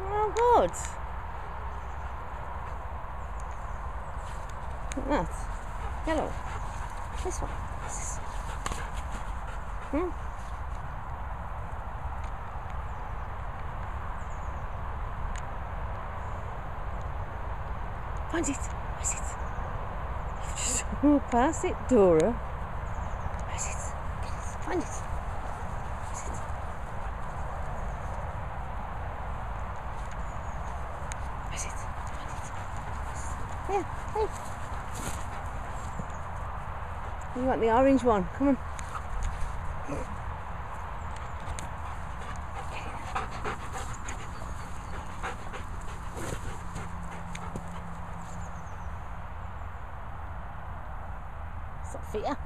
Oh, good. Look at that. Yellow. This one. This. Find it. Where's it? You've just walked past it, Dora. Where's it? Get it. Find it. Where's it? Where's it? Find it. Yeah, hey. You want the orange one? Come on. Sofia.